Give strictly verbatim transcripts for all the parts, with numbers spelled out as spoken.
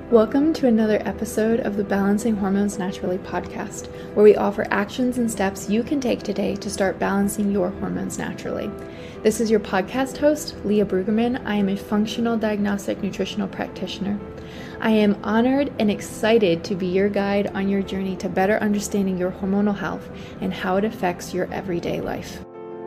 Welcome to another episode of the Balancing Hormones Naturally podcast, where we offer actions and steps you can take today to start balancing your hormones naturally. This is your podcast host, Leah Brueggemann. I am a functional diagnostic nutritional practitioner. I am honored and excited to be your guide on your journey to better understanding your hormonal health and how it affects your everyday life.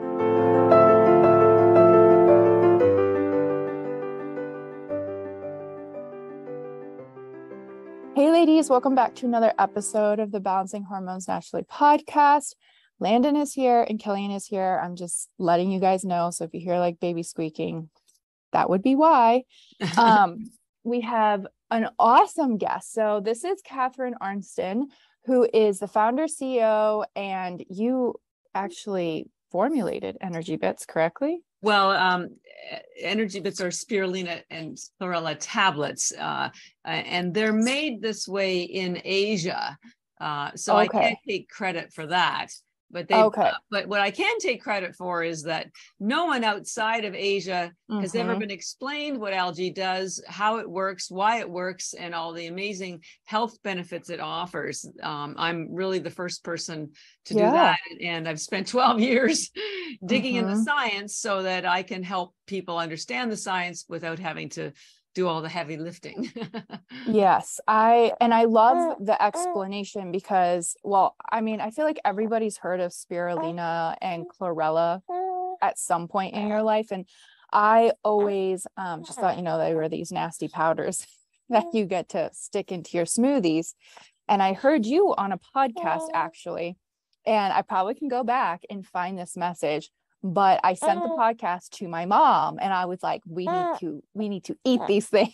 Hey ladies, welcome back to another episode of the Balancing Hormones Naturally podcast. Landon is here and Kellyanne is here. I'm just letting you guys know. So if you hear like baby squeaking, that would be why. Um, we have an awesome guest. So this is Catherine Arnston, who is the founder, C E O, and you actually formulated Energy Bits, correctly? Well, um, Energy Bits are spirulina and chlorella tablets, uh, and they're made this way in Asia. Uh, so okay. I can't take credit for that. But they, okay. uh, but what I can take credit for is that no one outside of Asia mm-hmm. has ever been explained what algae does, how it works, why it works, and all the amazing health benefits it offers. Um, I'm really the first person to yeah. do that, and I've spent twelve years digging mm-hmm. in the science so that I can help people understand the science without having to do all the heavy lifting. Yes, I and I love the explanation because, well, I mean, I feel like everybody's heard of spirulina and chlorella at some point in your life, and I always um, just thought, you know, they were these nasty powders that you get to stick into your smoothies. And I heard you on a podcast actually, and I probably can go back and find this message. But I sent the podcast to my mom and I was like, we need to, we need to eat these things.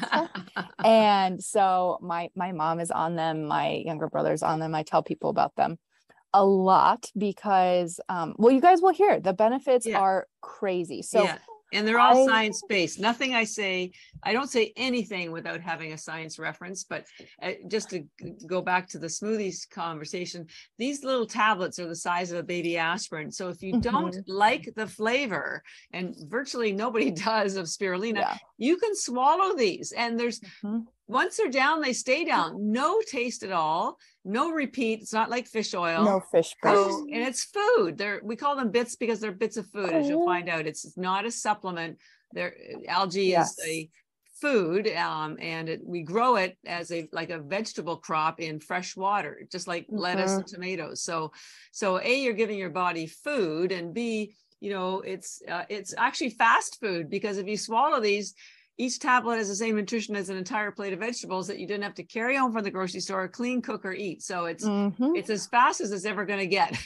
And so my, my mom is on them. My younger brother's on them. I tell people about them a lot because, um, well, you guys will hear the benefits yeah. are crazy. So yeah. And they're all I, science-based. Nothing I say, I don't say anything without having a science reference, but uh, just to go back to the smoothies conversation, these little tablets are the size of a baby aspirin. So if you mm-hmm. don't like the flavor, and virtually nobody does of spirulina, yeah. you can swallow these. And there's, mm-hmm. once they're down, they stay down. No taste at all. No repeat. It's not like fish oil. No fish so, and it's food. They're, we call them bits because they're bits of food, as you'll find out. It's not a supplement. They're, algae yes. is a food, um, and it, we grow it as a like a vegetable crop in fresh water, just like mm-hmm. lettuce and tomatoes. So, so A, you're giving your body food, and B, you know, it's uh, it's actually fast food because if you swallow these, each tablet has the same nutrition as an entire plate of vegetables that you didn't have to carry home from the grocery store, clean, cook, or eat. So it's mm-hmm. it's as fast as it's ever going to get.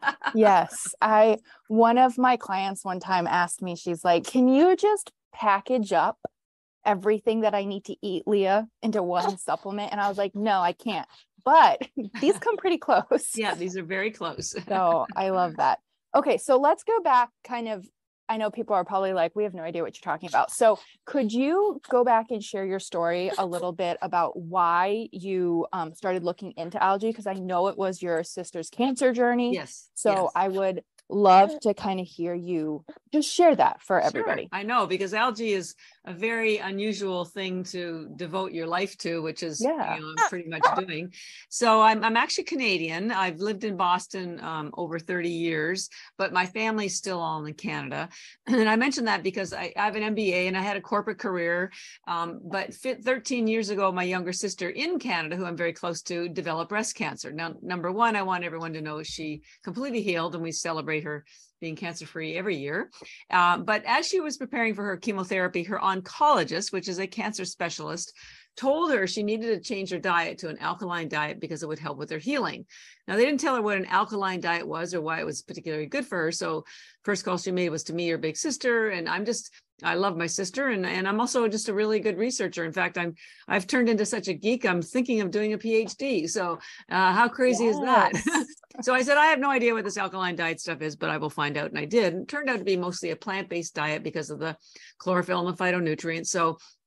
Yes. I one of my clients one time asked me, she's like, can you just package up everything that I need to eat, Leah, into one supplement? And I was like, no, I can't. But these come pretty close. Yeah, these are very close. So I love that. Okay, so let's go back kind of. I know people are probably like, we have no idea what you're talking about. So could you go back and share your story a little bit about why you um, started looking into algae? Because I know it was your sister's cancer journey. Yes. So yes. I would love to kind of hear you just share that for everybody. Sure. I know, because algae is a very unusual thing to devote your life to, which is yeah. you know, I'm pretty much doing. So I'm, I'm actually Canadian. I've lived in Boston um, over thirty years, but my family's still all in Canada. And I mentioned that because I, I have an M B A and I had a corporate career. Um, but thirteen years ago, my younger sister in Canada, who I'm very close to, developed breast cancer. Now, number one, I want everyone to know she completely healed, and we celebrate her being cancer-free every year. Uh, but as she was preparing for her chemotherapy, her oncologist, which is a cancer specialist, told her she needed to change her diet to an alkaline diet because it would help with her healing. Now, they didn't tell her what an alkaline diet was or why it was particularly good for her. So first call she made was to me, her big sister. And I'm just, I love my sister. And, and I'm also just a really good researcher. In fact, I'm, I've turned into such a geek. I'm thinking of doing a PhD. So uh, how crazy yes. is that? So I said, I have no idea what this alkaline diet stuff is, but I will find out. And I did. And it turned out to be mostly a plant-based diet because of the chlorophyll and the phytonutrients. So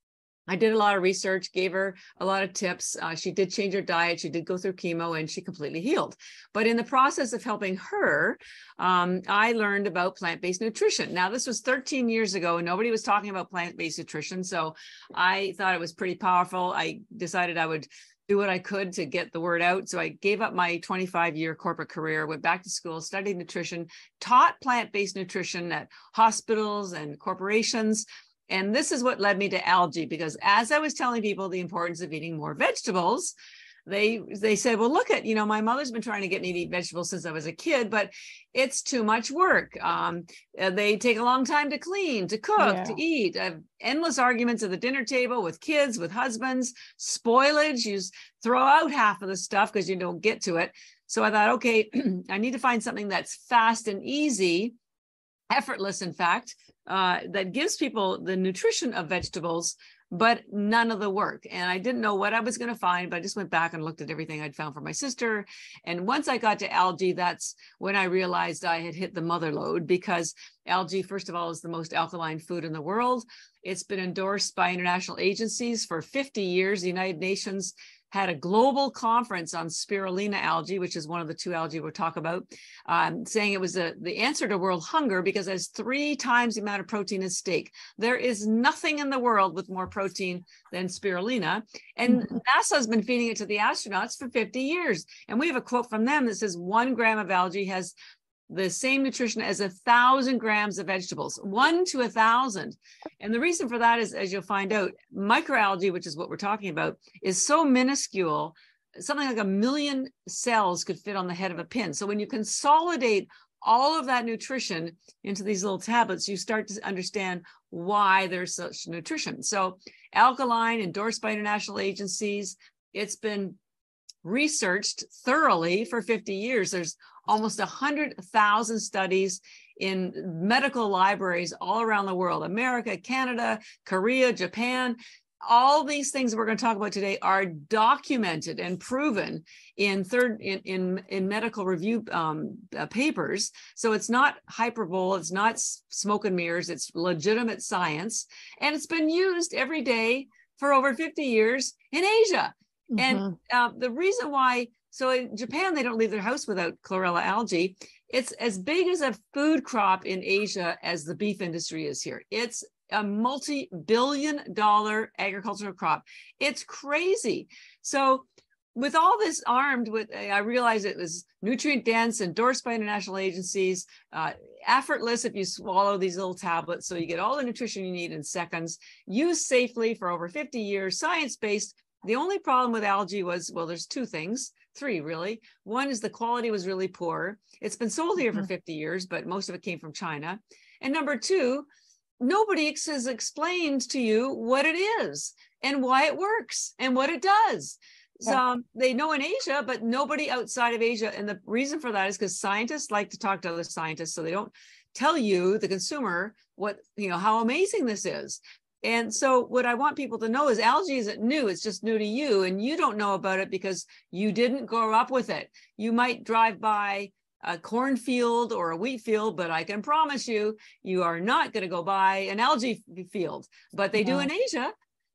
I did a lot of research, gave her a lot of tips. Uh, she did change her diet. She did go through chemo and she completely healed. But in the process of helping her, um, I learned about plant-based nutrition. Now, this was thirteen years ago and nobody was talking about plant-based nutrition. So I thought it was pretty powerful. I decided I would do what I could to get the word out. So I gave up my twenty-five year corporate career, went back to school, studied nutrition, taught plant-based nutrition at hospitals and corporations. And this is what led me to algae, because as I was telling people the importance of eating more vegetables, they they said, well, look at, you know, my mother's been trying to get me to eat vegetables since I was a kid, but it's too much work. Um, they take a long time to clean, to cook, yeah. to eat. I have endless arguments at the dinner table with kids, with husbands, spoilage. You throw out half of the stuff because you don't get to it. So I thought, okay, I need to find something that's fast and easy, effortless, in fact, uh, that gives people the nutrition of vegetables, but none of the work. And I didn't know what I was going to find, but I just went back and looked at everything I'd found for my sister. And once I got to algae, that's when I realized I had hit the mother lode, because algae, first of all, is the most alkaline food in the world. It's been endorsed by international agencies for fifty years. The United Nations had a global conference on spirulina algae, which is one of the two algae we'll talk about, um, saying it was a, the answer to world hunger because it has three times the amount of protein as steak. There is nothing in the world with more protein than spirulina. And mm-hmm. NASA has been feeding it to the astronauts for fifty years. And we have a quote from them that says one gram of algae has the same nutrition as a thousand grams of vegetables, one to a thousand. And the reason for that is, as you'll find out, microalgae, which is what we're talking about, is so minuscule, something like a million cells could fit on the head of a pin. So when you consolidate all of that nutrition into these little tablets, you start to understand why there's such nutrition. So alkaline, endorsed by international agencies, it's been researched thoroughly for fifty years. There's almost one hundred thousand studies in medical libraries all around the world, America, Canada, Korea, Japan. All these things we're going to talk about today are documented and proven in third in in, in medical review um, uh, papers. So it's not hyperbole, it's not smoke and mirrors, it's legitimate science, and it's been used every day for over fifty years in Asia. Mm-hmm. And uh, the reason why, so in Japan, they don't leave their house without chlorella algae. It's as big as a food crop in Asia as the beef industry is here. It's a multi-billion dollar agricultural crop. It's crazy. So with all this armed with, I realized it was nutrient dense, endorsed by international agencies, uh, effortless if you swallow these little tablets. So you get all the nutrition you need in seconds, used safely for over fifty years, science-based. The only problem with algae was, well, there's two things, three really. One is the quality was really poor. It's been sold here mm-hmm. for fifty years, but most of it came from China. And number two, nobody has explained to you what it is and why it works and what it does. Yeah. So um, they know in Asia, but nobody outside of Asia. And the reason for that is because scientists like to talk to other scientists, so they don't tell you, the consumer, what, you know, how amazing this is. And so what I want people to know is algae isn't new, it's just new to you. And you don't know about it because you didn't grow up with it. You might drive by a cornfield or a wheat field, but I can promise you, you are not going to go by an algae field, but they yeah. do in Asia.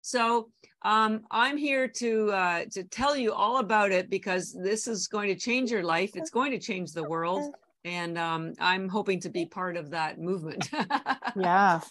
So um, I'm here to uh, to tell you all about it because this is going to change your life. It's going to change the world. And um, I'm hoping to be part of that movement. Yeah.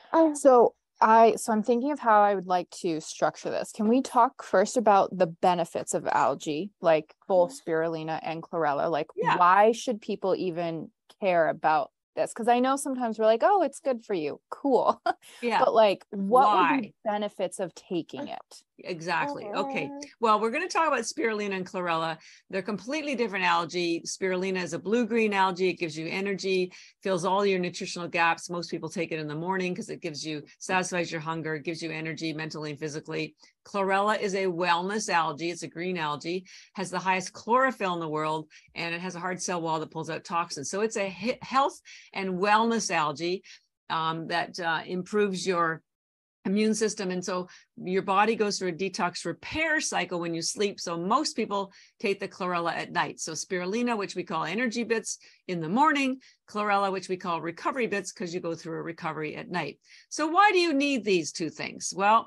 So I, so I'm thinking of how I would like to structure this. Can we talk first about the benefits of algae, like both spirulina and chlorella? Like, yeah. why should people even care about this? Because I know sometimes we're like, oh, it's good for you. Cool. Yeah. But like, what why? Would be benefits of taking it? Exactly. Okay. Well, we're going to talk about spirulina and chlorella. They're completely different algae. Spirulina is a blue-green algae. It gives you energy, fills all your nutritional gaps. Most people take it in the morning because it gives you, satisfies your hunger, gives you energy mentally and physically. Chlorella is a wellness algae. It's a green algae, has the highest chlorophyll in the world, and it has a hard cell wall that pulls out toxins. So it's a health and wellness algae um, that uh, improves your immune system. And so your body goes through a detox repair cycle when you sleep. So most people take the chlorella at night. So spirulina, which we call energy bits in the morning, chlorella, which we call recovery bits because you go through a recovery at night. So why do you need these two things? Well,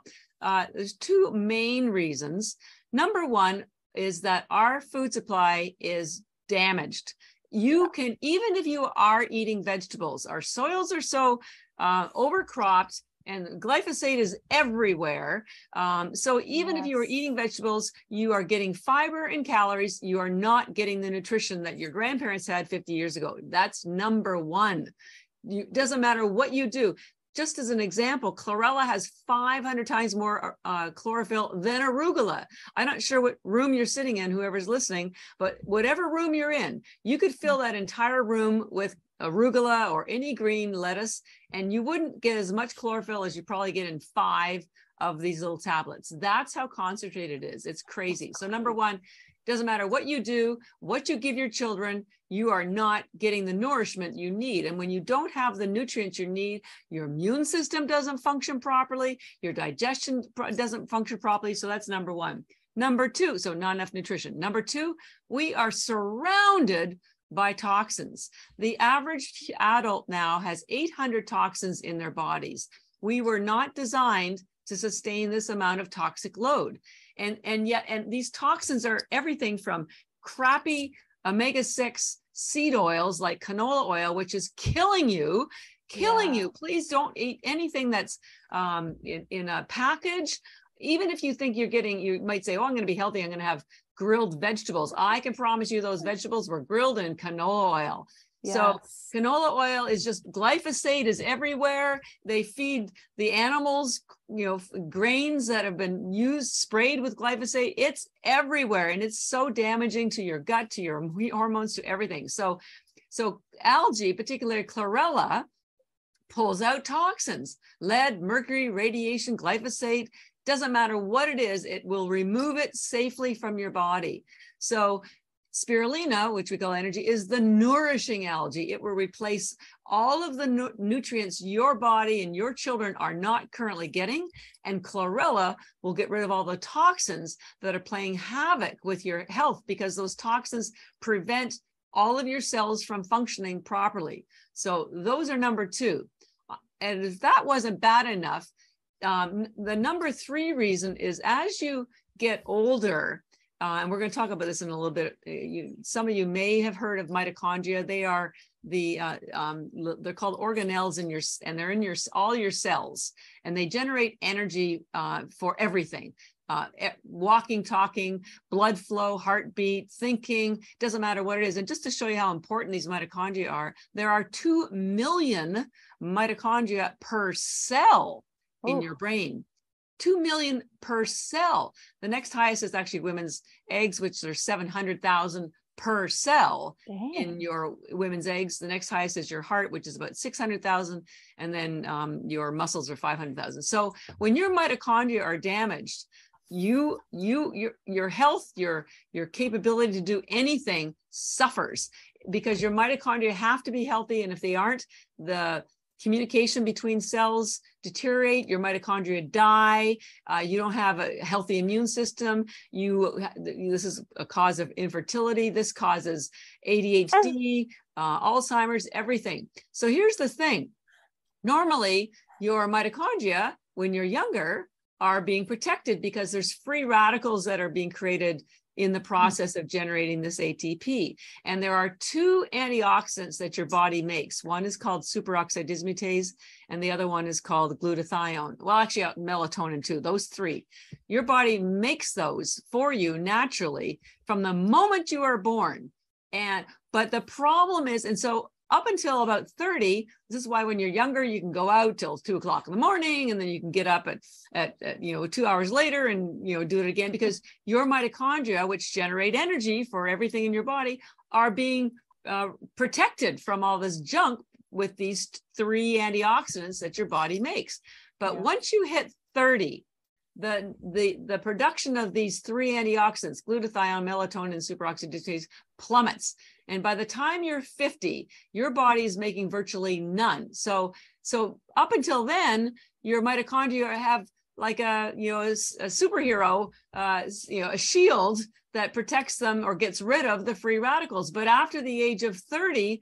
uh, there's two main reasons. Number one is that our food supply is damaged. You can, even if you are eating vegetables, our soils are so uh, overcropped, and glyphosate is everywhere. Um, so even yes. if you are eating vegetables, you are getting fiber and calories. You are not getting the nutrition that your grandparents had fifty years ago. That's number one. It doesn't matter what you do. Just as an example, chlorella has five hundred times more uh, chlorophyll than arugula. I'm not sure what room you're sitting in, whoever's listening, but whatever room you're in, you could fill that entire room with arugula or any green lettuce, and you wouldn't get as much chlorophyll as you probably get in five of these little tablets. That's how concentrated it is. It's crazy. So number one, doesn't matter what you do, what you give your children, you are not getting the nourishment you need. And when you don't have the nutrients you need, your immune system doesn't function properly, your digestion doesn't function properly. So that's number one. Number two, so not enough nutrition. Number two, we are surrounded by toxins. The average adult now has eight hundred toxins in their bodies. We were not designed to sustain this amount of toxic load. And, and yet, and these toxins are everything from crappy omega six seed oils like canola oil, which is killing you, killing yeah. you. Please don't eat anything that's um, in, in a package. Even if you think you're getting, you might say, oh, I'm going to be healthy, I'm going to have grilled vegetables. I can promise you those vegetables were grilled in canola oil. Yes. So canola oil is just, glyphosate is everywhere. They feed the animals, you know, grains that have been used, sprayed with glyphosate. It's everywhere. And it's so damaging to your gut, to your hormones, to everything. So, so algae, particularly chlorella, pulls out toxins, lead, mercury, radiation, glyphosate. Doesn't matter what it is, it will remove it safely from your body. So spirulina, which we call energy, is the nourishing algae. It will replace all of the nu nutrients your body and your children are not currently getting. And chlorella will get rid of all the toxins that are playing havoc with your health, because those toxins prevent all of your cells from functioning properly. So those are number two. And if that wasn't bad enough, um, the number three reason is as you get older, Uh, and we're going to talk about this in a little bit. You, some of you may have heard of mitochondria. They are the uh, um, they're called organelles in your, and they're in your all your cells, and they generate energy uh, for everything. Uh, walking, talking, blood flow, heartbeat, thinking, doesn't matter what it is. And just to show you how important these mitochondria are, there are two million mitochondria per cell oh. in your brain. two million per cell. The next highest is actually women's eggs, which are seven hundred thousand per cell Dang. in your women's eggs. The next highest is your heart, which is about six hundred thousand. And then um, your muscles are five hundred thousand. So when your mitochondria are damaged, you, you, your, your health, your, your capability to do anything suffers, because your mitochondria have to be healthy. And if they aren't, the communication between cells deteriorate, your mitochondria die, uh, you don't have a healthy immune system, you, this is a cause of infertility, this causes A D H D, uh, Alzheimer's, everything. So here's the thing. Normally, your mitochondria, when you're younger, are being protected because there's free radicals that are being created in the process of generating this A T P. And there are two antioxidants that your body makes. One is called superoxide dismutase, and the other one is called glutathione. Well, actually, uh, melatonin too, those three. Your body makes those for you naturally from the moment you are born. And, but the problem is, and so up until about thirty, this is why when you're younger, you can go out till two o'clock in the morning, and then you can get up at, at, at, you know, two hours later and, you know, do it again, because your mitochondria, which generate energy for everything in your body, are being uh, protected from all this junk with these three antioxidants that your body makes. But yeah. once you hit thirty, the, the, the production of these three antioxidants, glutathione, melatonin, and superoxide dismutase, plummets. And by the time you're fifty, your body is making virtually none. So, so up until then, your mitochondria have like a, you know, a, a superhero, uh, you know, a shield that protects them or gets rid of the free radicals. But after the age of thirty,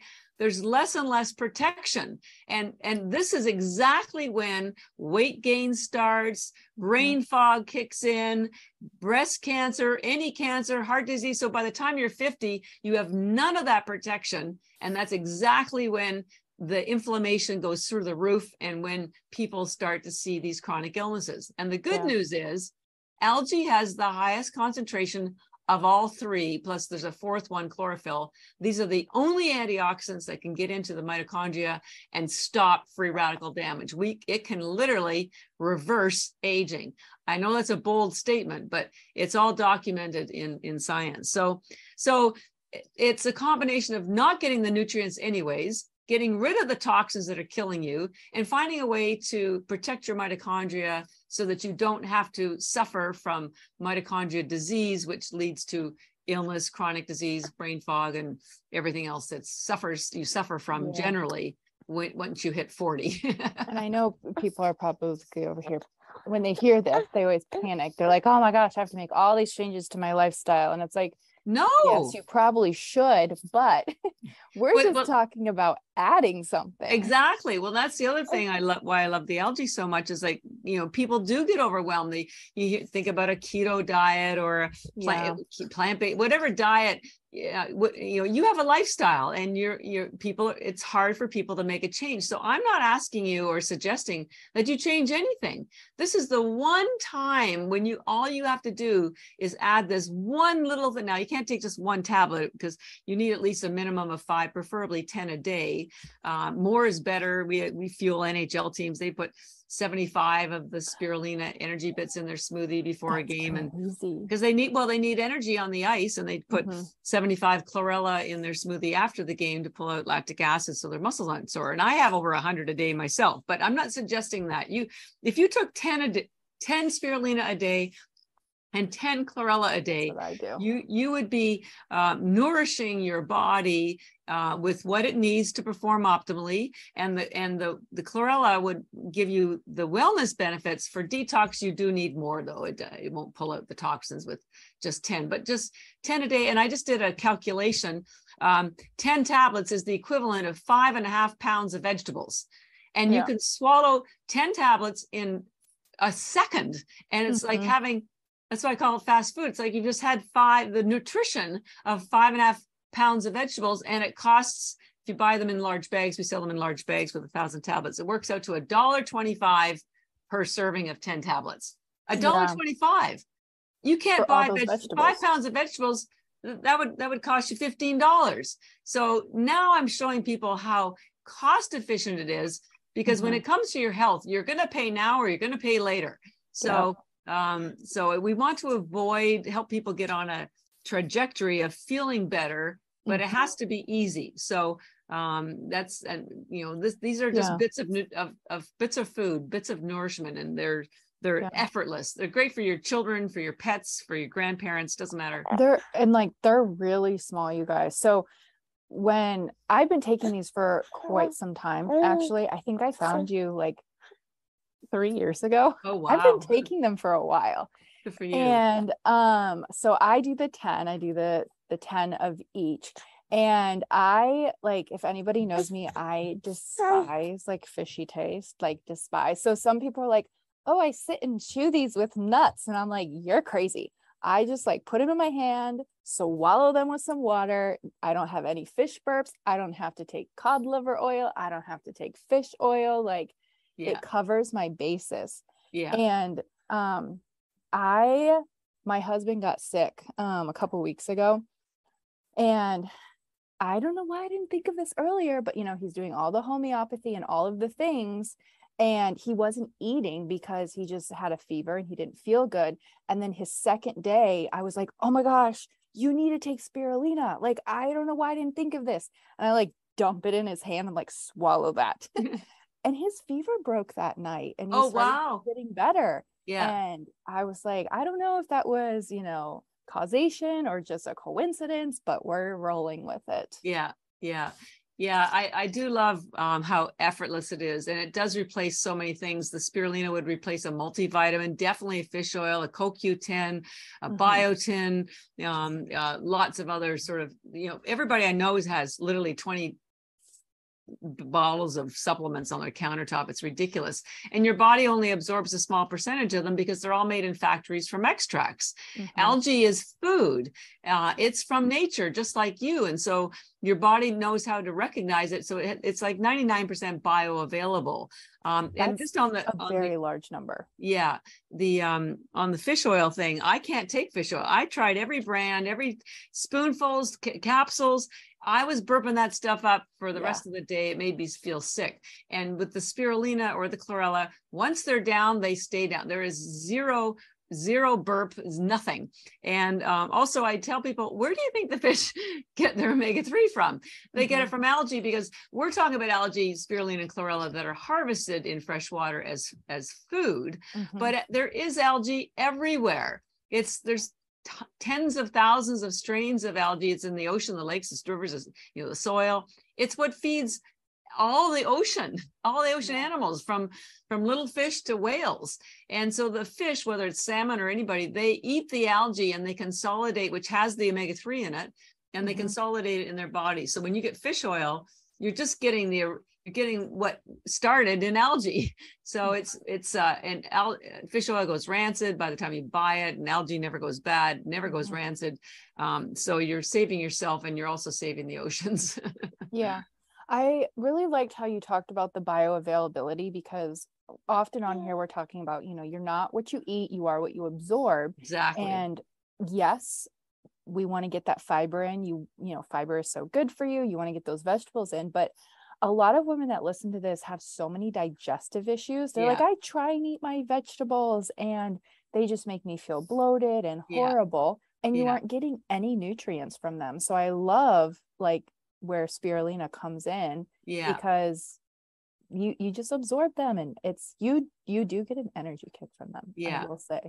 there's less and less protection. And, and this is exactly when weight gain starts, brain fog kicks in, breast cancer, any cancer, heart disease. So by the time you're fifty, you have none of that protection. And that's exactly when the inflammation goes through the roof and when people start to see these chronic illnesses. And the good yeah. news is algae has the highest concentration of all three, plus there's a fourth one, chlorophyll. These are the only antioxidants that can get into the mitochondria and stop free radical damage. We, it can literally reverse aging. I know that's a bold statement, but it's all documented in, in science. So, so it's a combination of not getting the nutrients anyways, getting rid of the toxins that are killing you, and finding a way to protect your mitochondria so that you don't have to suffer from mitochondria disease, which leads to illness, chronic disease, brain fog, and everything else that suffers you suffer from yeah. generally when, once you hit forty. And I know people are probably over here, when they hear this, they always panic. They're like, oh my gosh, I have to make all these changes to my lifestyle. And it's like, no, yes, you probably should, but we're but, just but, talking about adding something. Exactly. Well, that's the other thing I love, why I love the algae so much is like, you know, people do get overwhelmed. They, you think about a keto diet or a plant, yeah. plant-based, whatever diet, yeah, you know, you have a lifestyle and you're, you're people, it's hard for people to make a change. So I'm not asking you or suggesting that you change anything. This is the one time when you, all you have to do is add this one little thing. Now you can't take just one tablet because you need at least a minimum of five, preferably ten a day. Uh, more is better. We, we fuel N H L teams. They put seventy-five of the spirulina energy bits in their smoothie before That's a game. Crazy. And because they need, well, they need energy on the ice, and they put mm-hmm. seventy-five chlorella in their smoothie after the game to pull out lactic acid so their muscles aren't sore. And I have over a hundred a day myself, but I'm not suggesting that. You, if you took ten a day, ten spirulina a day and ten chlorella a day, you, you would be uh, nourishing your body uh, with what it needs to perform optimally. And the, and the, the chlorella would give you the wellness benefits. For detox, you do need more though. It, it won't pull out the toxins with just ten, but just ten a day. And I just did a calculation. Um, ten tablets is the equivalent of five and a half pounds of vegetables. And yeah. you can swallow ten tablets in a second. And it's mm-hmm. like having, that's why I call it fast food. It's like you just had five, the nutrition of five and a half pounds of vegetables, and it costs, if you buy them in large bags, we sell them in large bags with a thousand tablets. It works out to a dollar twenty-five per serving of ten tablets. A dollar twenty-five. You can't For buy veg- five pounds of vegetables. That would that would cost you fifteen dollars. So now I'm showing people how cost efficient it is, because mm-hmm. when it comes to your health, you're going to pay now or you're going to pay later. So. Yeah. Um, so we want to avoid, help people get on a trajectory of feeling better, but mm-hmm. it has to be easy. So um, that's, and you know, this, these are just yeah. bits of, of, of bits of food, bits of nourishment, and they're, they're yeah. effortless. They're great for your children, for your pets, for your grandparents, doesn't matter. They're, and like, they're really small, you guys. So when I've been taking these for quite some time, actually, I think I found you like three years ago. Oh wow. I've been taking them for a while. Good for you. And um so I do the ten, I do the the ten of each. And I, like, if anybody knows me, I despise like fishy taste, like despise. So some people are like, oh, I sit and chew these with nuts. And I'm like, you're crazy. I just like put them in my hand, swallow them with some water. I don't have any fish burps. I don't have to take cod liver oil. I don't have to take fish oil. Like, yeah. it covers my basis. Yeah. And um, I, my husband got sick um, a couple weeks ago, and I don't know why I didn't think of this earlier, but you know, he's doing all the homeopathy and all of the things, and he wasn't eating because he just had a fever and he didn't feel good. And then his second day, I was like, oh my gosh, you need to take spirulina. Like, I don't know why I didn't think of this. And I like dump it in his hand and like swallow that. And his fever broke that night, and he oh started wow getting better. Yeah. And I was like, I don't know if that was, you know, causation or just a coincidence, but we're rolling with it. Yeah. Yeah. Yeah. I, I do love um, how effortless it is. And it does replace so many things. The spirulina would replace a multivitamin, definitely a fish oil, a C O Q ten, a mm-hmm. biotin, um, uh, lots of other sort of, you know, everybody I know has literally twenty bottles of supplements on their countertop. It's ridiculous. And your body only absorbs a small percentage of them because they're all made in factories from extracts. Mm-hmm. Algae is food. Uh, it's from nature, just like you. And so your body knows how to recognize it. So it, it's like ninety-nine percent bioavailable. Um, and just on the a on very the, large number. Yeah. The um on the fish oil thing, I can't take fish oil. I tried every brand, every spoonfuls, ca- capsules. I was burping that stuff up for the yeah. rest of the day. It made me feel sick. And with the spirulina or the chlorella, once they're down, they stay down. There is zero, zero burp, is nothing. And um, also I tell people, where do you think the fish get their omega three from? They mm-hmm. get it from algae, because we're talking about algae, spirulina, and chlorella that are harvested in fresh water as, as food. Mm-hmm. But there is algae everywhere. It's there's T- tens of thousands of strains of algae. It's in the ocean, the lakes, the rivers, you know, the soil. It's what feeds all the ocean, all the ocean animals, from from little fish to whales. And so the fish, whether it's salmon or anybody, they eat the algae and they consolidate, which has the omega three in it, and they mm-hmm. consolidate it in their body. So when you get fish oil, you're just getting the you're getting what started in algae. So it's, it's, uh, and al- fish oil goes rancid by the time you buy it, and algae never goes bad, never goes mm-hmm. rancid. Um, so you're saving yourself, and you're also saving the oceans. Yeah. I really liked how you talked about the bioavailability, because often on here we're talking about, you know, you're not what you eat, you are what you absorb. Exactly. And yes, we want to get that fiber in. You, you know, fiber is so good for you. You want to get those vegetables in, but a lot of women that listen to this have so many digestive issues. They're yeah. like, I try and eat my vegetables and they just make me feel bloated and horrible. Yeah. And you yeah. aren't getting any nutrients from them. So I love like where spirulina comes in, yeah. because you, you just absorb them, and it's, you, you do get an energy kick from them. Yeah. I will say.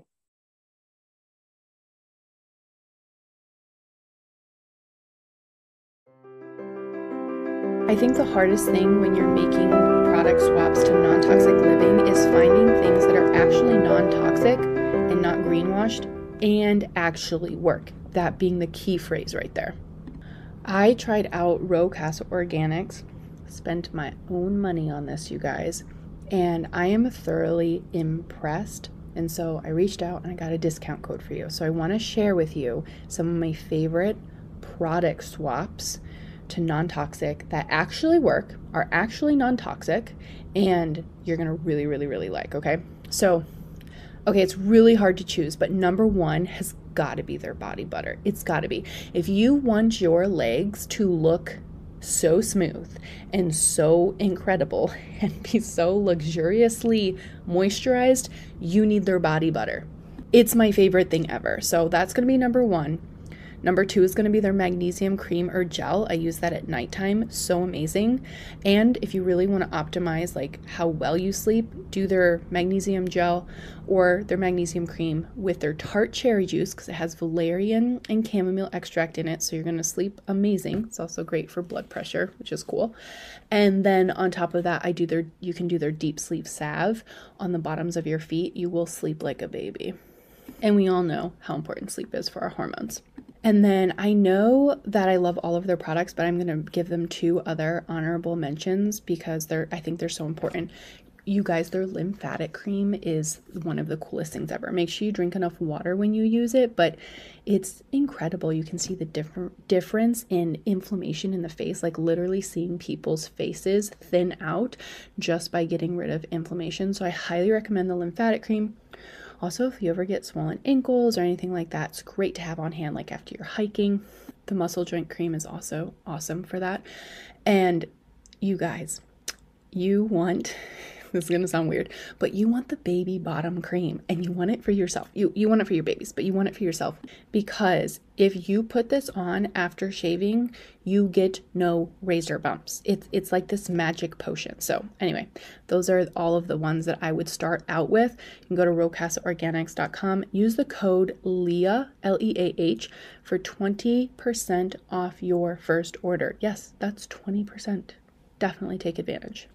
I think the hardest thing when you're making product swaps to non-toxic living is finding things that are actually non-toxic and not greenwashed and actually work. That being the key phrase right there. I tried out Ro Casa Organics, spent my own money on this, you guys, and I am thoroughly impressed. And so I reached out and I got a discount code for you. So I want to share with you some of my favorite product swaps to non-toxic that actually work, are actually non-toxic, and you're gonna really, really, really like, okay? So, okay, it's really hard to choose, but number one has gotta be their body butter. It's gotta be. If you want your legs to look so smooth and so incredible and be so luxuriously moisturized, you need their body butter. It's my favorite thing ever. So that's gonna be number one. Number two is going to be their magnesium cream or gel. I use that at nighttime. So amazing. And if you really want to optimize like how well you sleep, do their magnesium gel or their magnesium cream with their tart cherry juice, because it has valerian and chamomile extract in it. So you're going to sleep amazing. It's also great for blood pressure, which is cool. And then on top of that, I do their, you can do their deep sleep salve on the bottoms of your feet. You will sleep like a baby. And we all know how important sleep is for our hormones. And then I know that I love all of their products, but I'm going to give them two other honorable mentions because they're, I think they're so important. You guys, their lymphatic cream is one of the coolest things ever. Make sure you drink enough water when you use it, but it's incredible. You can see the different difference in inflammation in the face, like literally seeing people's faces thin out just by getting rid of inflammation. So I highly recommend the lymphatic cream. Also, if you ever get swollen ankles or anything like that, it's great to have on hand, like after you're hiking. The muscle joint cream is also awesome for that. And you guys, you want, this is going to sound weird, but you want the baby bottom cream, and you want it for yourself. You, you want it for your babies, but you want it for yourself, because if you put this on after shaving, you get no razor bumps. It's, it's like this magic potion. So anyway, those are all of the ones that I would start out with. You can go to ro casa organics dot com, use the code Leah, L E A H, for twenty percent off your first order. Yes, that's twenty percent. Definitely take advantage.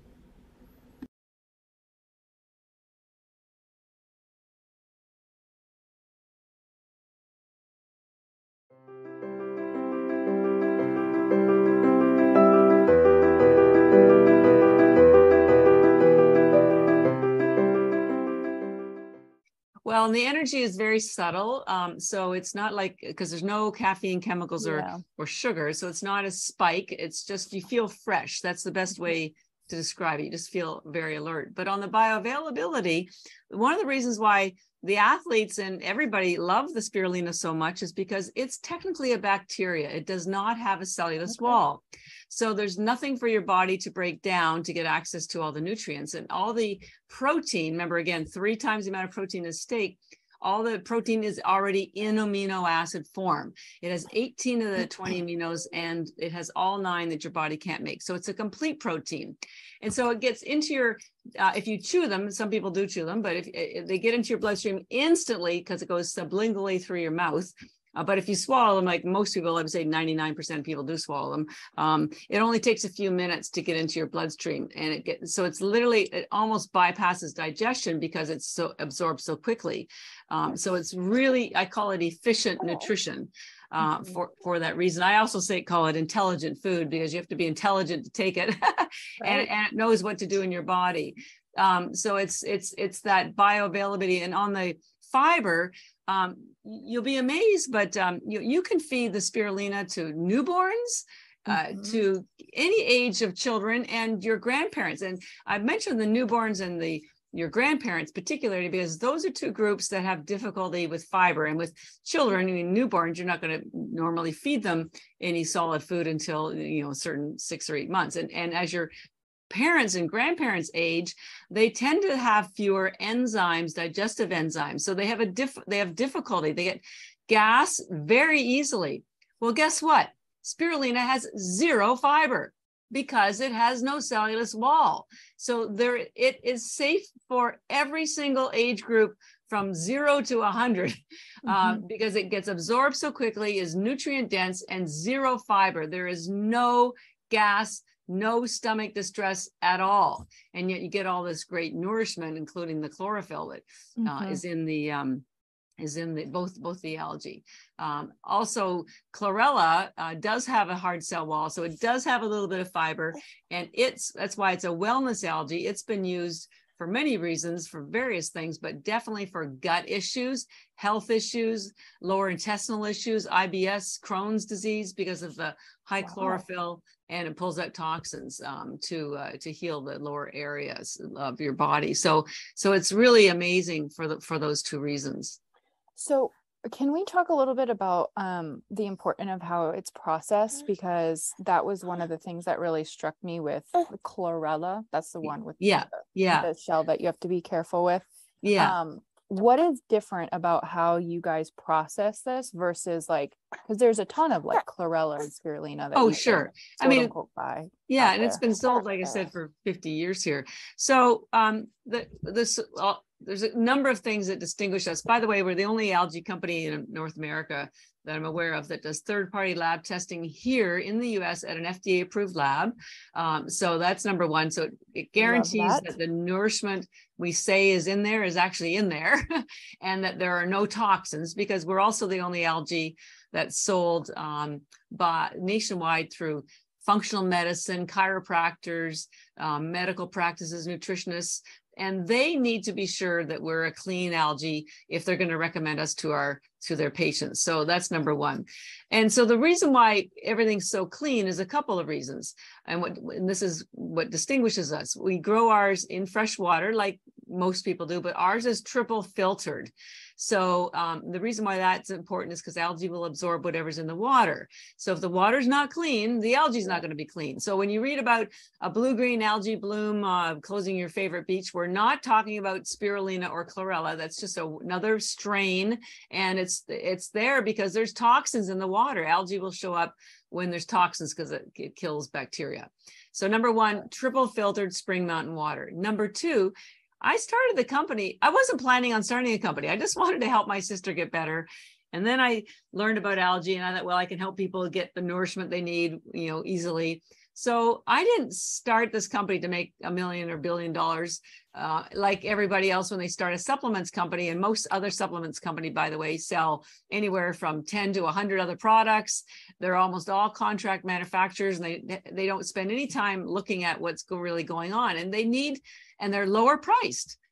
Well, and the energy is very subtle. Um, so it's not like, because there's no caffeine, chemicals, or, yeah. or sugar. So it's not a spike. It's just, you feel fresh. That's the best way to describe it. You just feel very alert. But on the bioavailability, one of the reasons why the athletes and everybody love the spirulina so much is because it's technically a bacteria. It does not have a cellulose okay. wall. So there's nothing for your body to break down to get access to all the nutrients and all the protein. Remember, again, three times the amount of protein as steak. All the protein is already in amino acid form. It has eighteen of the twenty aminos, and it has all nine that your body can't make. So it's a complete protein. And so it gets into your, uh, if you chew them, some people do chew them, but if, if they get into your bloodstream instantly because it goes sublingually through your mouth. Uh, but if you swallow them, like most people, I would say ninety-nine percent of people do swallow them. Um, it only takes a few minutes to get into your bloodstream, and it gets, so it's literally, it almost bypasses digestion because it's so absorbed so quickly. Um, so it's really, I call it efficient nutrition uh, for, for that reason. I also say, call it intelligent food because you have to be intelligent to take it and, and it knows what to do in your body. Um, so it's, it's, it's that bioavailability. And on the fiber, Um, you'll be amazed, but um, you, you can feed the spirulina to newborns, uh, mm-hmm. to any age of children and your grandparents. And I've mentioned the newborns and the your grandparents particularly because those are two groups that have difficulty with fiber. And with children, I mean, newborns, you're not going to normally feed them any solid food until, you know, a certain six or eight months. And, and as your parents and grandparents age, they tend to have fewer enzymes, digestive enzymes. So they have a diff they have difficulty. They get gas very easily. Well, guess what? Spirulina has zero fiber because it has no cellulose wall. So there, it is safe for every single age group from zero to a hundred, mm-hmm. uh, because it gets absorbed so quickly, is nutrient dense, and zero fiber. There is no gas, no stomach distress at all. And yet you get all this great nourishment, including the chlorophyll that uh, mm-hmm. is in the, um, is in the, both, both the algae. Um, also, chlorella uh, does have a hard cell wall, so it does have a little bit of fiber, and it's, that's why it's a wellness algae. It's been used for many reasons, for various things, but definitely for gut issues, health issues, lower intestinal issues, I B S, Crohn's disease, because of the high wow. chlorophyll, and it pulls out toxins um, to uh, to heal the lower areas of your body. So so it's really amazing for the for those two reasons. So can we talk a little bit about um, the importance of how it's processed? Because that was one of the things that really struck me with the chlorella. That's the one with yeah, the, yeah. the shell that you have to be careful with. Yeah. Um, what is different about how you guys process this versus like, because there's a ton of like chlorella and spirulina that oh sure can, I mean buy yeah and there. It's been sold, like I said, for fifty years here. So um the this uh, there's a number of things that distinguish us. By the way, we're the only algae company in North America that I'm aware of that does third-party lab testing here in the U S at an F D A-approved lab. Um, so that's number one. So it, it guarantees that. that the nourishment we say is in there is actually in there, and that there are no toxins, because we're also the only algae that's sold um, by nationwide through functional medicine, chiropractors, um, medical practices, nutritionists, and they need to be sure that we're a clean algae if they're going to recommend us to our to their patients. So that's number one. And so the reason why everything's so clean is a couple of reasons. And what and this is what distinguishes us. We grow ours in fresh water like most people do, but ours is triple filtered. So um, the reason why that's important is because algae will absorb whatever's in the water. So if the water's not clean, the algae is not going to be clean. So when you read about a blue-green algae bloom uh, closing your favorite beach, we're not talking about spirulina or chlorella. That's just a, another strain, and it's it's there because there's toxins in the water. Algae will show up when there's toxins because it, it kills bacteria. So number one, triple filtered spring mountain water. Number two, I started the company. I wasn't planning on starting a company. I just wanted to help my sister get better. And then I learned about algae, and I thought, well, I can help people get the nourishment they need, you know, easily. So I didn't start this company to make a million or billion dollars uh, like everybody else when they start a supplements company. And most other supplements company, by the way, sell anywhere from ten to a hundred other products. They're almost all contract manufacturers, and they, they don't spend any time looking at what's go really going on. And they need, and they're lower priced.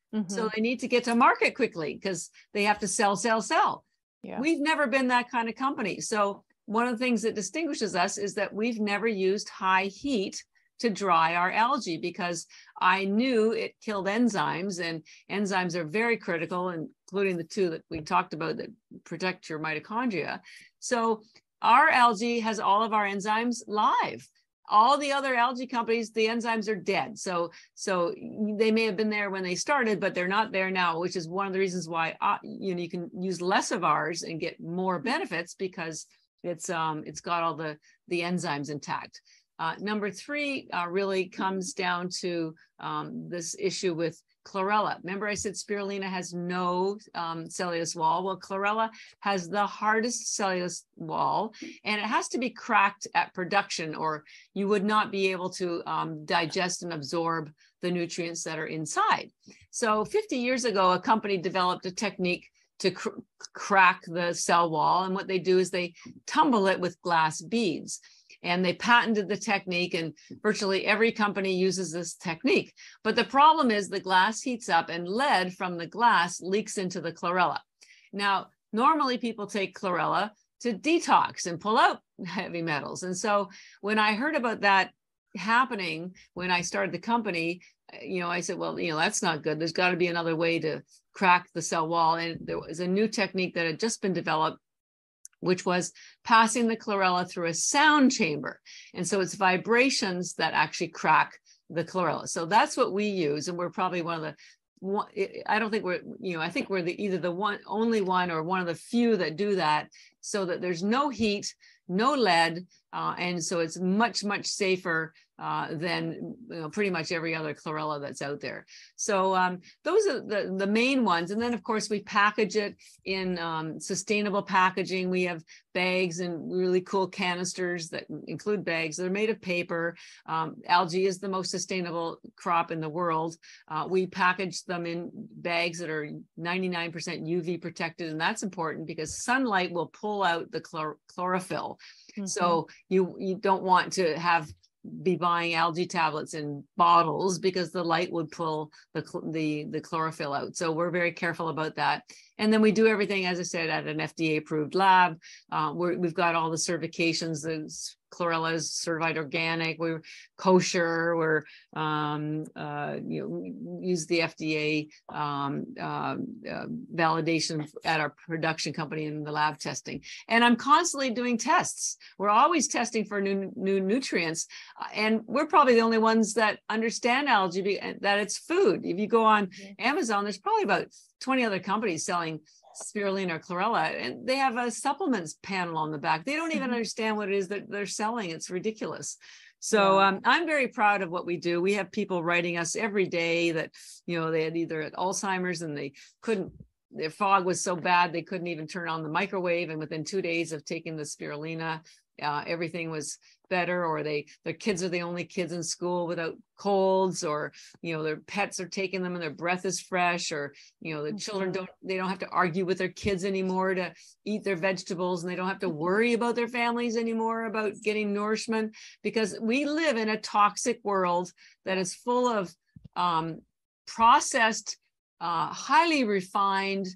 Mm-hmm. So they need to get to market quickly because they have to sell, sell, sell. Yeah. We've never been that kind of company. So one of the things that distinguishes us is that we've never used high heat to dry our algae, because I knew it killed enzymes, and enzymes are very critical, including the two that we talked about that protect your mitochondria. So our algae has all of our enzymes live. All the other algae companies, the enzymes are dead. So, so they may have been there when they started, but they're not there now, which is one of the reasons why uh, you know, you can use less of ours and get more benefits, because it's um it's got all the the enzymes intact. Uh, number three uh, really comes down to um, this issue with chlorella. Remember I said spirulina has no um, cellulose wall? Well, chlorella has the hardest cellulose wall, and it has to be cracked at production, or you would not be able to um, digest and absorb the nutrients that are inside. So fifty years ago, a company developed a technique to cr crack the cell wall. And what they do is they tumble it with glass beads. And they patented the technique, and virtually every company uses this technique. But the problem is the glass heats up and lead from the glass leaks into the chlorella. Now, normally people take chlorella to detox and pull out heavy metals. And so when I heard about that happening, when I started the company, you know, I said, well, you know, that's not good. There's got to be another way to crack the cell wall. And there was a new technique that had just been developed, which was passing the chlorella through a sound chamber. And so it's vibrations that actually crack the chlorella. So that's what we use. And we're probably one of the, one, I don't think we're, you know, I think we're the either the one, only one or one of the few that do that, so that there's no heat, no lead. Uh, and so it's much, much safer uh, than you know, pretty much every other chlorella that's out there. So um, those are the, the main ones. And then, of course, we package it in um, sustainable packaging. We have bags and really cool canisters that include bags. They're made of paper. Um, algae is the most sustainable crop in the world. Uh, we package them in bags that are ninety-nine percent U V protected. And that's important because sunlight will pull out the chlor chlorophyll. Mm-hmm. So you, you don't want to have be buying algae tablets in bottles because the light would pull the, the, the chlorophyll out. So we're very careful about that. And then we do everything, as I said, at an F D A approved lab. Uh, we're, we've got all the certifications. The chlorella is certified organic. We're kosher. We're um, uh, you know, use the F D A um, uh, uh, validation at our production company in the lab testing. And I'm constantly doing tests. We're always testing for new new nutrients, and we're probably the only ones that understand algae, that it's food. If you go on Amazon, there's probably about twenty other companies selling spirulina or chlorella, and they have a supplements panel on the back. They don't even understand what it is that they're selling. It's ridiculous. So yeah. um, I'm very proud of what we do. We have people writing us every day that, you know, they had either had Alzheimer's and they couldn't, their fog was so bad they couldn't even turn on the microwave. And within two days of taking the spirulina, uh, everything was better, or they their kids are the only kids in school without colds, or you know their pets are taking them and their breath is fresh, or you know the mm-hmm. children don't they don't have to argue with their kids anymore to eat their vegetables, and they don't have to worry about their families anymore about getting nourishment, because we live in a toxic world that is full of um, processed, uh, highly refined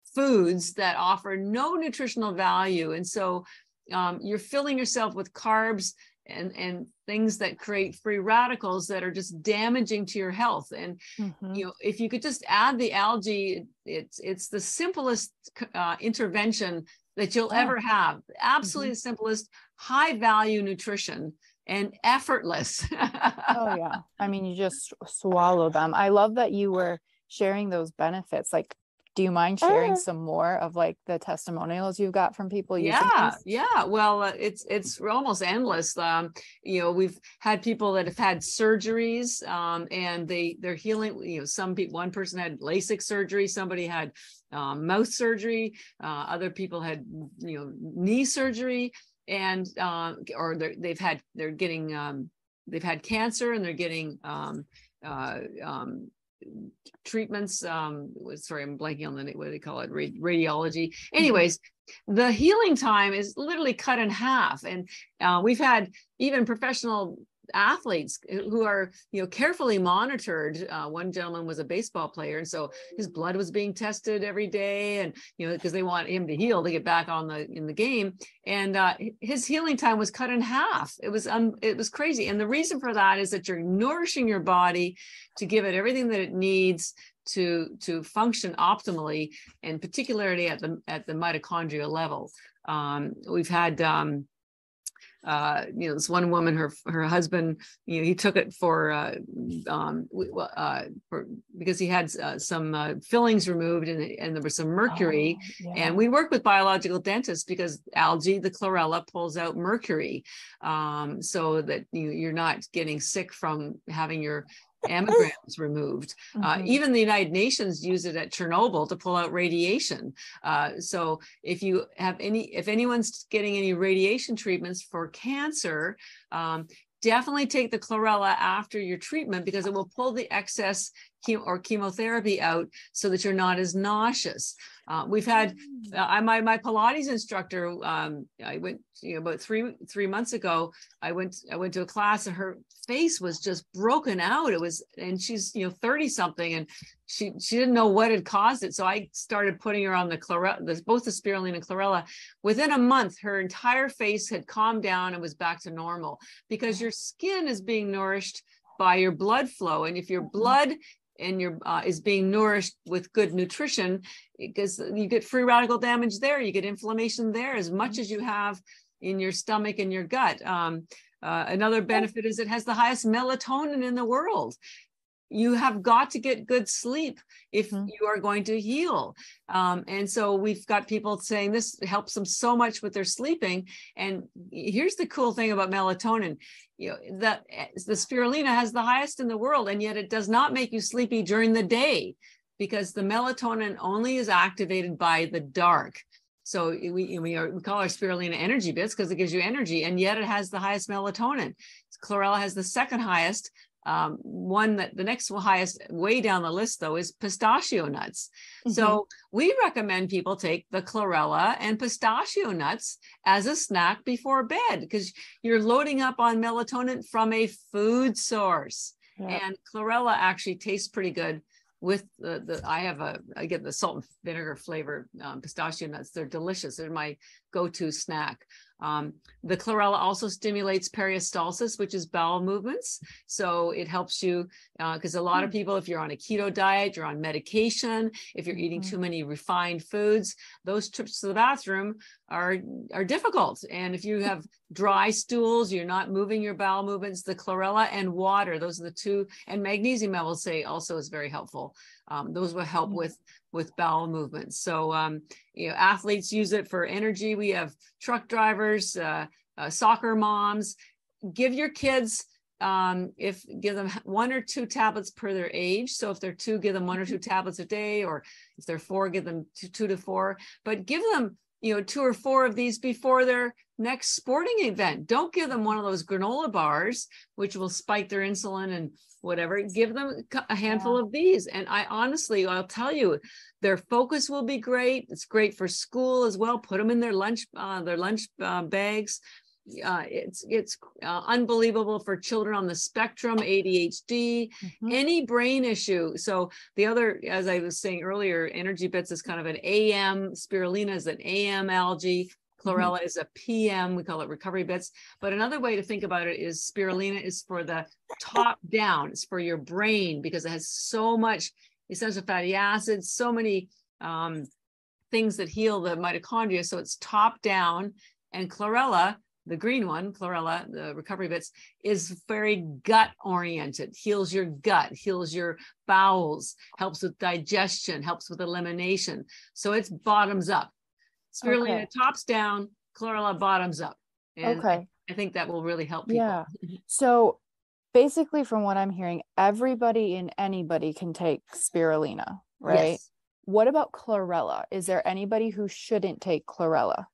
foods that offer no nutritional value. And so Um, you're filling yourself with carbs and, and things that create free radicals that are just damaging to your health. And, mm-hmm. you know, if you could just add the algae, it's, it's the simplest uh, intervention that you'll oh. ever have. Absolutely mm-hmm. the simplest, high value nutrition and effortless. Oh yeah. I mean, you just swallow them. I love that you were sharing those benefits. Like, do you mind sharing some more of like the testimonials you've got from people using yeah these? Yeah, well, uh, it's it's almost endless. Um you know, we've had people that have had surgeries, um and they they're healing. You know, some people, one person had LASIK surgery, somebody had um, mouth surgery, uh, other people had, you know, knee surgery, and uh, or they've had they're getting um they've had cancer, and they're getting um uh um treatments. Um, sorry, I'm blanking on the name, what do they call it? Radiology. Anyways, the healing time is literally cut in half. And uh, we've had even professional athletes who are, you know, carefully monitored. Uh, one gentleman was a baseball player, and so his blood was being tested every day, and, you know, because they want him to heal to get back on the in the game. And uh, his healing time was cut in half. It was um, it was crazy. And the reason for that is that you're nourishing your body to give it everything that it needs to to function optimally, and particularly at the at the mitochondrial level. Um, we've had um, uh, you know, this one woman, her her husband, you know, he took it for uh, um, uh, for because he had uh, some uh, fillings removed, and and there was some mercury. Oh, yeah. And we work with biological dentists because algae, the chlorella, pulls out mercury, um, so that you you're not getting sick from having your amygdala removed. Mm-hmm. Uh, even the United Nations use it at Chernobyl to pull out radiation. Uh, so if you have any, if anyone's getting any radiation treatments for cancer, um, definitely take the chlorella after your treatment, because it will pull the excess chemo or chemotherapy out so that you're not as nauseous. Uh, we've had uh, I, my my Pilates instructor. Um, I went, you know, about three three months ago. I went I went to a class, and her face was just broken out. It was, and she's, you know, thirty something, and she she didn't know what had caused it. So I started putting her on the chlorella, the, both the spirulina and chlorella. Within a month, her entire face had calmed down and was back to normal, because your skin is being nourished by your blood flow, and if your blood and your uh, is being nourished with good nutrition, because you get free radical damage there, you get inflammation there as much as you have in your stomach and your gut. Um, uh, another benefit is it has the highest melatonin in the world. You have got to get good sleep if mm-hmm. you are going to heal. Um, and so we've got people saying this helps them so much with their sleeping. And here's the cool thing about melatonin. You know, that the spirulina has the highest in the world, and yet it does not make you sleepy during the day, because the melatonin only is activated by the dark. So we, we, are, we call our spirulina energy bits because it gives you energy, and yet it has the highest melatonin. Chlorella has the second highest. Um, one that the next highest way down the list, though, is pistachio nuts. Mm-hmm. So we recommend people take the chlorella and pistachio nuts as a snack before bed, because you're loading up on melatonin from a food source. Yep. And chlorella actually tastes pretty good with the, the I have a, I get the salt and vinegar flavored um, pistachio nuts. They're delicious. They're my go-to snack. Um, the chlorella also stimulates peristalsis, which is bowel movements. So it helps you, because uh, a lot of people, if you're on a keto diet, you're on medication, if you're eating too many refined foods, those trips to the bathroom are, are difficult. And if you have dry stools, you're not moving your bowel movements, the chlorella and water, those are the two, and magnesium, I will say, also is very helpful. Um, those will help with with bowel movements. So, um, you know, athletes use it for energy. We have truck drivers, uh, uh, soccer moms. Give your kids, um, if give them one or two tablets per their age. So if they're two, give them one or two tablets a day, or if they're four, give them two, two to four. But give them, you know, two or four of these before their next sporting event. Don't give them one of those granola bars, which will spike their insulin and whatever. Give them a handful yeah. of these. And I honestly, I'll tell you, their focus will be great. It's great for school as well. Put them in their lunch, uh, their lunch uh, bags. Uh, it's it's uh, unbelievable for children on the spectrum, A D H D, mm-hmm. any brain issue. So the other, as I was saying earlier, Energy Bits is kind of an A M, spirulina is an A M algae, chlorella mm-hmm. is a P M, we call it Recovery Bits. But another way to think about it is spirulina is for the top down, it's for your brain, because it has so much essential fatty acids, so many um, things that heal the mitochondria. So it's top down, and chlorella, the green one, chlorella, the Recovery Bits, is very gut oriented, heals your gut, heals your bowels, helps with digestion, helps with elimination. So it's bottoms up. Spirulina okay. tops down, chlorella bottoms up. And okay. I think that will really help people. Yeah. So basically, from what I'm hearing, everybody and anybody can take spirulina, right? Yes. What about chlorella? Is there anybody who shouldn't take chlorella?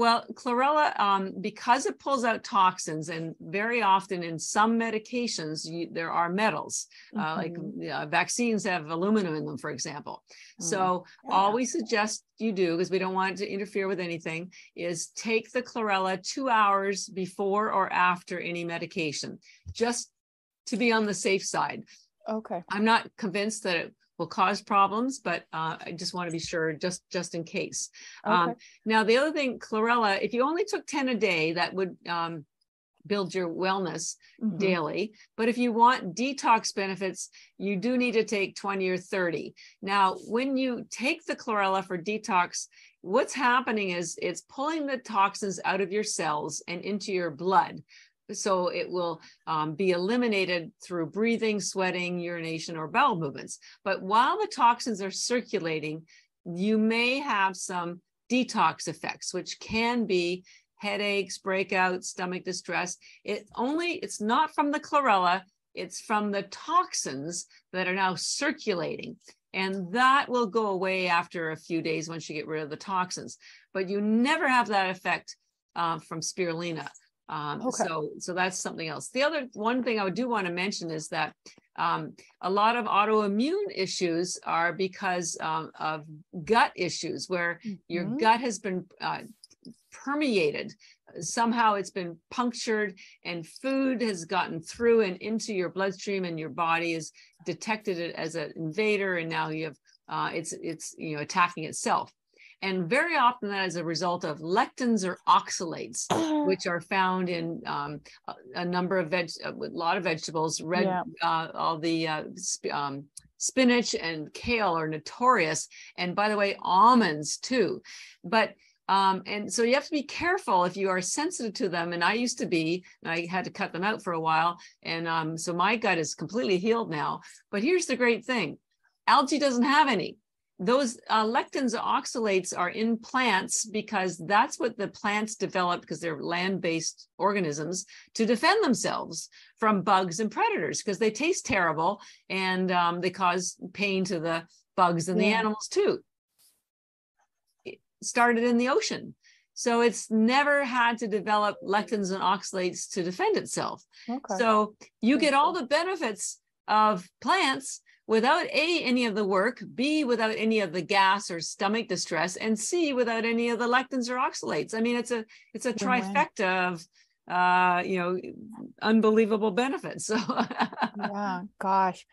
Well, chlorella, um, because it pulls out toxins, and very often in some medications, you, there are metals, uh, mm-hmm. like uh, vaccines have aluminum in them, for example. Mm-hmm. So yeah. all we suggest you do, because we don't want it to interfere with anything, is take the chlorella two hours before or after any medication, just to be on the safe side. Okay. I'm not convinced that it will cause problems, but uh, I just want to be sure, just just in case. Okay. Um, now, the other thing, chlorella, if you only took ten a day, that would um, build your wellness mm-hmm. daily. But if you want detox benefits, you do need to take twenty or thirty. Now, when you take the chlorella for detox, what's happening is it's pulling the toxins out of your cells and into your blood. So it will um, be eliminated through breathing, sweating, urination, or bowel movements. But while the toxins are circulating, you may have some detox effects, which can be headaches, breakouts, stomach distress. It only, it's not from the chlorella, it's from the toxins that are now circulating. And that will go away after a few days once you get rid of the toxins. But you never have that effect uh, from spirulina. Um, okay. So, so that's something else. The other one thing I do want to mention is that um, a lot of autoimmune issues are because um, of gut issues, where mm-hmm. your gut has been uh, permeated. Somehow it's been punctured, and food has gotten through and into your bloodstream, and your body has detected it as an invader, and now you have uh, it's it's you know attacking itself. And very often that is a result of lectins or oxalates, which are found in um, a, a number of veg, a lot of vegetables. Red, yeah. uh, all the uh, sp um, spinach and kale are notorious, and by the way, almonds too. But um, and so you have to be careful if you are sensitive to them. And I used to be, and I had to cut them out for a while, and um, so my gut is completely healed now. But here's the great thing: algae doesn't have any. Those uh, lectins, oxalates are in plants because that's what the plants develop, because they're land-based organisms, to defend themselves from bugs and predators, because they taste terrible, and um, they cause pain to the bugs and yeah. the animals too. It started in the ocean. So it's never had to develop lectins and oxalates to defend itself. Okay. So you get all the benefits of plants without A, any of the work, B, without any of the gas or stomach distress, and C, without any of the lectins or oxalates. I mean, it's a it's a trifecta of uh, you know, unbelievable benefits. So yeah, gosh.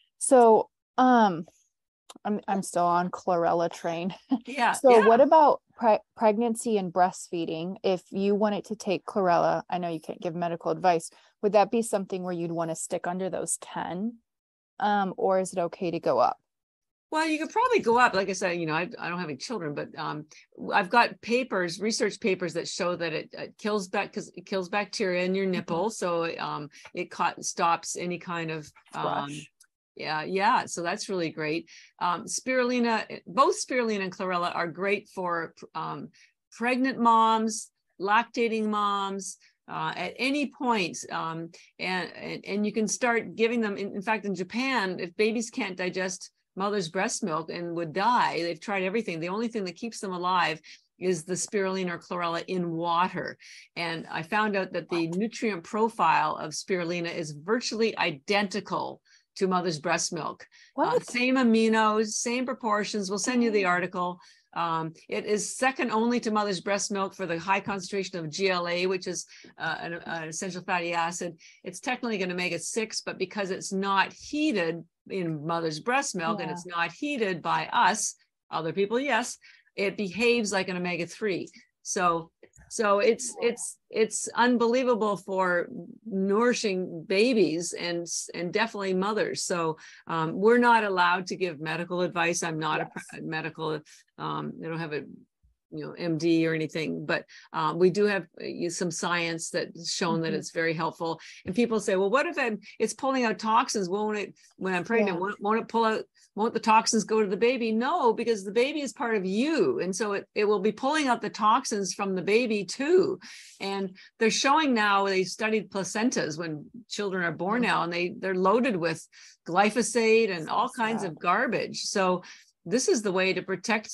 So um I'm I'm still on chlorella train. Yeah. So yeah. what about pre pregnancy and breastfeeding? If you wanted to take chlorella, I know you can't give medical advice, would that be something where you'd want to stick under those ten? Um, or is it okay to go up? Well, you could probably go up. Like I said, you know, I, I don't have any children, but um, I've got papers, research papers that show that it, it kills back because it kills bacteria in your nipple. So um, it caught, stops any kind of, um, yeah, yeah. So that's really great. Um, spirulina, both spirulina and chlorella are great for um, pregnant moms, lactating moms, Uh, at any point, um, and, and and you can start giving them. In, in fact, in Japan, if babies can't digest mother's breast milk and would die, they've tried everything. The only thing that keeps them alive is the spirulina or chlorella in water. And I found out that the nutrient profile of spirulina is virtually identical to mother's breast milk. Uh, same aminos, same proportions. We'll send you the article. Um, it is second only to mother's breast milk for the high concentration of G L A, which is uh, an, an essential fatty acid. It's technically going to make it six, but because it's not heated in mother's breast milk yeah. and it's not heated by us, other people, yes, it behaves like an omega three. So, so it's it's it's unbelievable for nourishing babies and and definitely mothers. So um, we're not allowed to give medical advice. I'm not yes. a medical. Um, I don't have a you know M D or anything, but um, we do have uh, some science that's shown mm-hmm. that it's very helpful. And people say, well, what if I'm, it's pulling out toxins? Won't it, when I'm pregnant, yeah. won't, won't it pull out? Won't the toxins go to the baby? No, because the baby is part of you. And so it, it will be pulling out the toxins from the baby too. And they're showing now, they studied placentas when children are born now, and they, they're loaded with glyphosate and all kinds of garbage. So this is the way to protect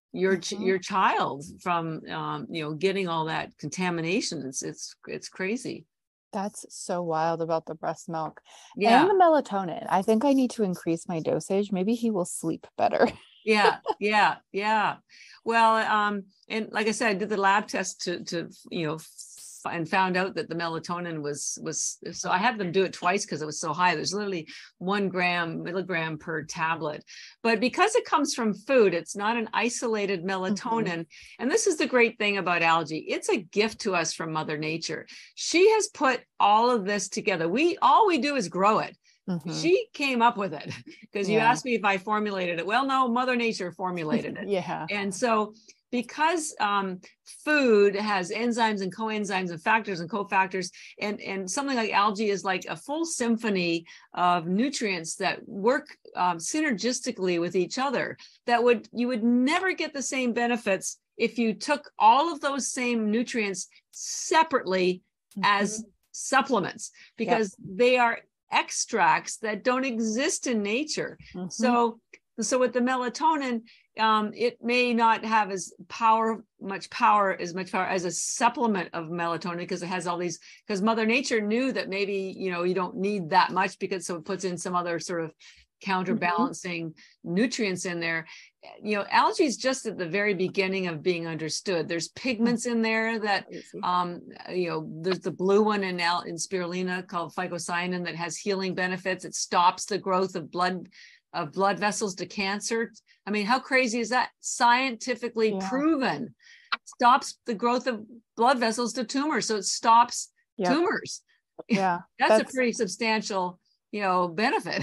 your Mhm. your child from um, you know, getting all that contamination. It's it's it's crazy. That's so wild about the breast milk and Yeah. the melatonin. I think I need to increase my dosage. Maybe he will sleep better. Yeah, yeah, yeah. Well, um, and like I said, I did the lab test to to you know, f- and found out that the melatonin was was so I had them do it twice because it was so high. There's literally one gram milligram per tablet, but because it comes from food, it's not an isolated melatonin. Mm-hmm. And this is the great thing about algae. It's a gift to us from Mother Nature. She has put all of this together. We all we do is grow it. Mm-hmm. She came up with it because you yeah. asked me if I formulated it. Well, no, Mother Nature formulated it. Yeah. And so because um, food has enzymes and coenzymes and factors and cofactors, and, and something like algae is like a full symphony of nutrients that work um, synergistically with each other, that would you would never get the same benefits if you took all of those same nutrients separately mm-hmm. as supplements, because yep. they are extracts that don't exist in nature. Mm-hmm. So, so with the melatonin, um, it may not have as power, much power, as much power as a supplement of melatonin, because it has all these, because Mother Nature knew that maybe, you know, you don't need that much, because so it puts in some other sort of counterbalancing mm-hmm. nutrients in there. You know, algae is just at the very beginning of being understood. There's pigments in there that, um, you know, there's the blue one in, al- in spirulina called phycocyanin that has healing benefits. It stops the growth of blood of blood vessels to cancer. I mean, how crazy is that? Scientifically yeah. proven. Stops the growth of blood vessels to tumors. So it stops yep. tumors. Yeah. that's, that's a pretty substantial, you know, benefit.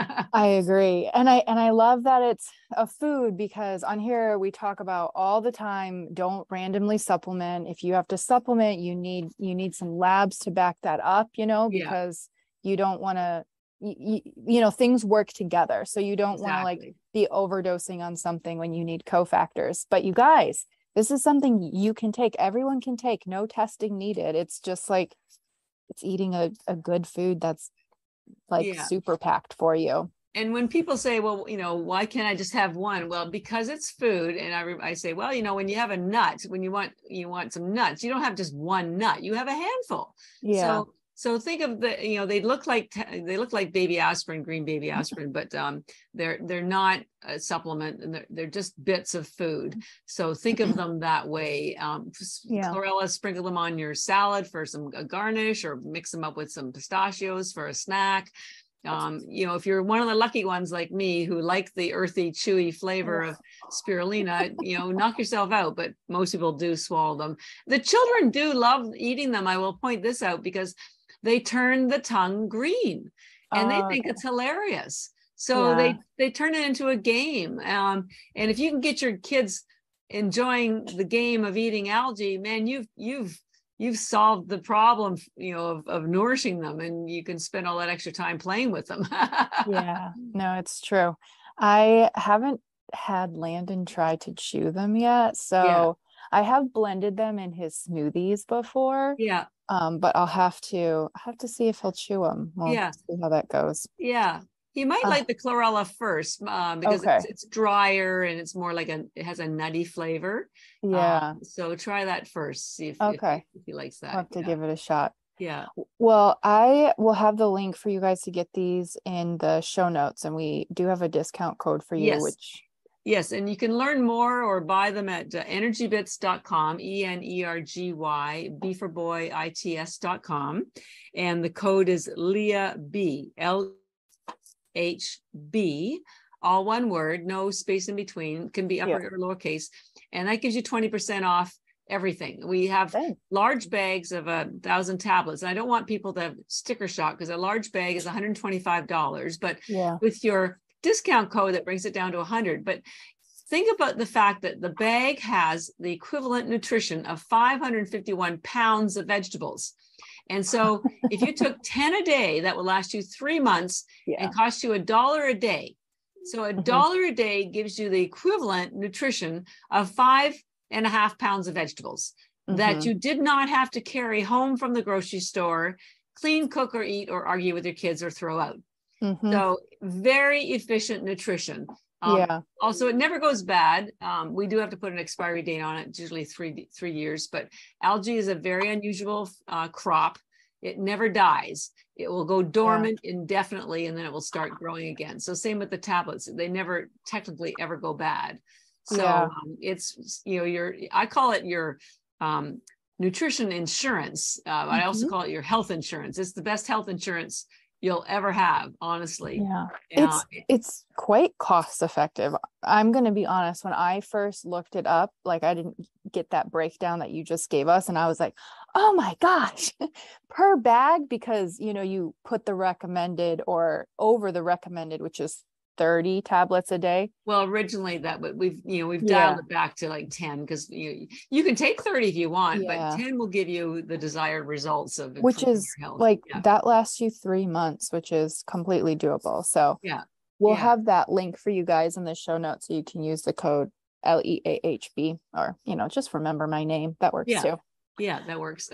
I agree. And I, and I love that it's a food, because on here we talk about all the time, don't randomly supplement. If you have to supplement, you need, you need some labs to back that up, you know, because yeah. you don't want to, you, you know, things work together. So you don't exactly. want to like be overdosing on something when you need cofactors. But you guys, this is something you can take. Everyone can take, no testing needed. It's just like, it's eating a, a good food that's like yeah. super packed for you. And when people say, well, you know, why can't I just have one? Well, because it's food. And I, I say, well, you know, when you have a nut, when you want, you want some nuts, you don't have just one nut, you have a handful. Yeah. So, so think of the, you know, they look like, they look like baby aspirin, green baby aspirin, but um, they're, they're not a supplement, and they're, they're just bits of food. So think of them that way. Um, yeah. Chlorella, sprinkle them on your salad for some a garnish, or mix them up with some pistachios for a snack. Um, you know, if you're one of the lucky ones like me who like the earthy, chewy flavor of spirulina, you know, knock yourself out, but most people do swallow them. The children do love eating them. I will point this out, because they turn the tongue green and they oh, think okay. it's hilarious. So yeah. they, they turn it into a game. Um, and if you can get your kids enjoying the game of eating algae, man, you've, you've, you've solved the problem, you know, of, of nourishing them, and you can spend all that extra time playing with them. Yeah, no, it's true. I haven't had Landon try to chew them yet. So yeah. I have blended them in his smoothies before. Yeah. Um, but I'll have to, I have to see if he'll chew them. We'll yeah. see how that goes. Yeah. He might uh, like the chlorella first, um, because okay. it's, it's drier and it's more like a, it has a nutty flavor. Yeah. Um, so try that first. See if, okay. if, if he likes that. I'll have to yeah. give it a shot. Yeah. Well, I will have the link for you guys to get these in the show notes, and we do have a discount code for you, yes. which Yes, and you can learn more or buy them at uh, energy bits dot com, E N E R G Y, B for boy, I T S dot com. And the code is Leah B, L H B, all one word, no space in between, can be upper yeah. or lowercase. And that gives you twenty percent off everything. We have Thanks. large bags of a thousand tablets. And I don't want people to have sticker shock, because a large bag is one hundred twenty-five dollars. But yeah. with your discount code, that brings it down to one hundred. But think about the fact that the bag has the equivalent nutrition of five hundred fifty-one pounds of vegetables. And so if you took ten a day, that will last you three months yeah. and cost you a dollar a day. So a mm-hmm. dollar a day gives you the equivalent nutrition of five and a half pounds of vegetables mm-hmm. that you did not have to carry home from the grocery store, clean, cook, or eat, or argue with your kids, or throw out. Mm-hmm. So very efficient nutrition. Um, yeah. Also, it never goes bad. Um, we do have to put an expiry date on it, usually three three years. But algae is a very unusual uh, crop. It never dies. It will go dormant yeah. indefinitely, and then it will start growing again. So same with the tablets. They never technically ever go bad. So yeah. um, it's, you know, your, I call it your um, nutrition insurance. Uh, mm-hmm. I also call it your health insurance. It's the best health insurance you'll ever have, honestly. Yeah, uh, it's it's quite cost effective. I'm going to be honest, when I first looked it up, like I didn't get that breakdown that you just gave us, and I was like, oh my gosh, per bag, because you know you put the recommended or over the recommended, which is thirty tablets a day. Well, originally that, but we've, you know, we've yeah. dialed it back to like ten, because you you can take thirty if you want, yeah. but ten will give you the desired results of which is like yeah. that lasts you three months, which is completely doable. So yeah, we'll yeah. have that link for you guys in the show notes, so you can use the code L E A H B, or you know, just remember my name. That works yeah. too. Yeah, that works.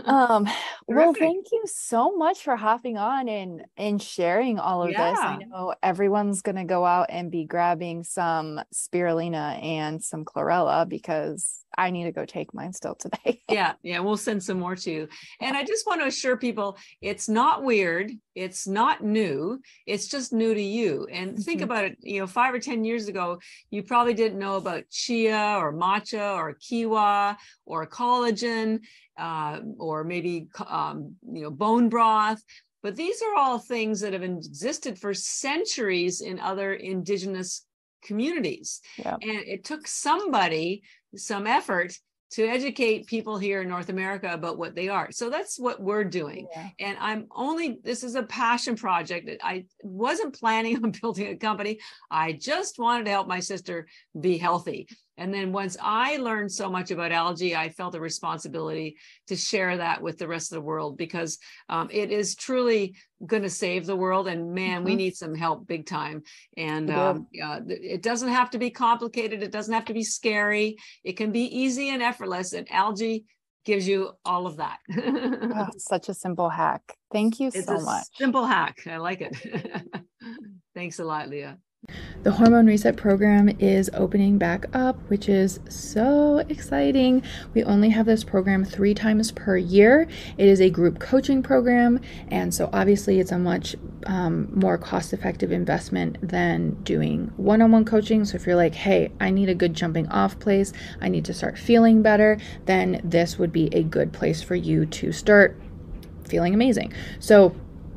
um well, thank you so much for hopping on and and sharing all of yeah. this. I know everyone's gonna go out and be grabbing some spirulina and some chlorella, because I need to go take mine still today. yeah yeah we'll send some more to you. And I just want to assure people, it's not weird, it's not new, it's just new to you. And mm-hmm. think about it, you know, five or ten years ago, you probably didn't know about chia or matcha or kiwa or collagen, uh, or maybe um, you know, bone broth. But these are all things that have existed for centuries in other indigenous communities. Yeah. And it took somebody some effort to educate people here in North America about what they are. So that's what we're doing. Yeah. And I'm only, this is a passion project. I wasn't planning on building a company. I just wanted to help my sister be healthy. And then once I learned so much about algae, I felt a responsibility to share that with the rest of the world, because um, it is truly going to save the world. And man, mm-hmm. we need some help big time. And um, uh, it doesn't have to be complicated. It doesn't have to be scary. It can be easy and effortless. And algae gives you all of that. Oh, such a simple hack. Thank you it's so a much. Simple hack. I like it. Thanks a lot, Leah. The Hormone Reset program is opening back up, which is so exciting. We only have this program three times per year. It is a group coaching program, and so obviously it's a much um, more cost-effective investment than doing one-on-one coaching. So if you're like, hey, I need a good jumping off place, I need to start feeling better, then this would be a good place for you to start feeling amazing. So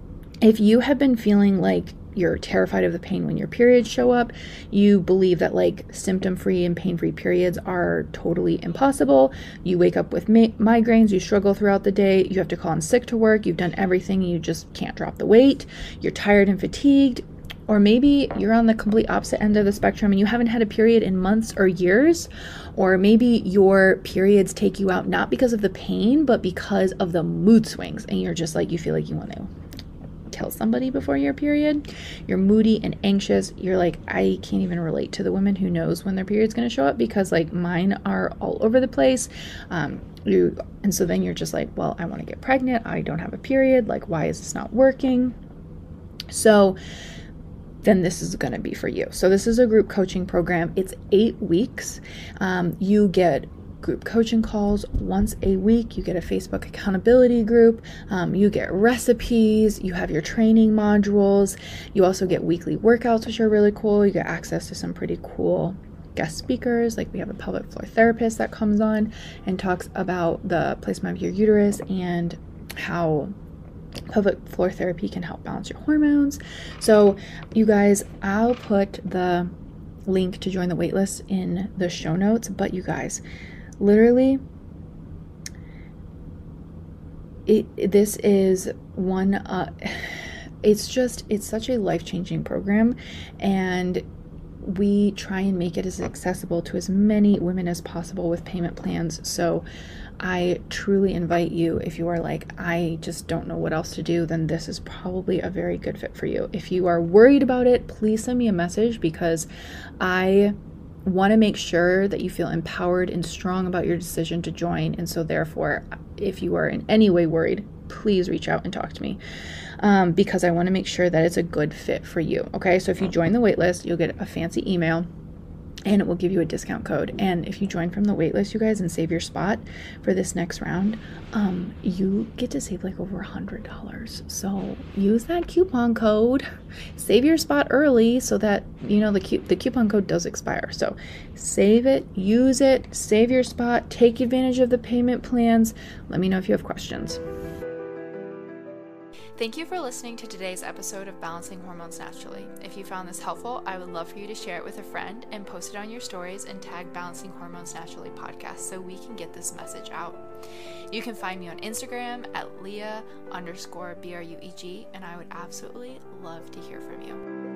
if you have been feeling like you're terrified of the pain when your periods show up, you believe that like symptom-free and pain-free periods are totally impossible, you wake up with mi- migraines, you struggle throughout the day, you have to call in sick to work, you've done everything, you just can't drop the weight, you're tired and fatigued, or maybe you're on the complete opposite end of the spectrum and you haven't had a period in months or years, or maybe your periods take you out not because of the pain, but because of the mood swings, and you're just like, you feel like you want to kill somebody before your period, you're moody and anxious, you're like, I can't even relate to the women who knows when their period's going to show up, because like mine are all over the place. Um, you, and so then you're just like, well, I want to get pregnant, I don't have a period, like why is this not working? So then this is going to be for you. So this is a group coaching program. It's eight weeks. Um, you get group coaching calls once a week. You get a Facebook accountability group. Um, you get recipes. You have your training modules. You also get weekly workouts, which are really cool. You get access to some pretty cool guest speakers. Like we have a pelvic floor therapist that comes on and talks about the placement of your uterus and how pelvic floor therapy can help balance your hormones. So you guys, I'll put the link to join the waitlist in the show notes, but you guys, literally, it this is one, uh, it's just, it's such a life-changing program, and we try and make it as accessible to as many women as possible with payment plans. So I truly invite you, if you are like, I just don't know what else to do, then this is probably a very good fit for you. If you are worried about it, please send me a message, because I want to make sure that you feel empowered and strong about your decision to join. And so therefore, if you are in any way worried, please reach out and talk to me, um, because I want to make sure that it's a good fit for you. Okay, so if you join the waitlist, you'll get a fancy email and it will give you a discount code. And if you join from the waitlist, you guys, and save your spot for this next round, um, you get to save like over a hundred dollars. So use that coupon code, save your spot early so that, you know, the, cu- the coupon code does expire. So save it, use it, save your spot, take advantage of the payment plans. Let me know if you have questions. Thank you for listening to today's episode of Balancing Hormones Naturally. If you found this helpful, I would love for you to share it with a friend and post it on your stories and tag Balancing Hormones Naturally podcast so we can get this message out. You can find me on Instagram at Leah underscore B R U E G, and I would absolutely love to hear from you.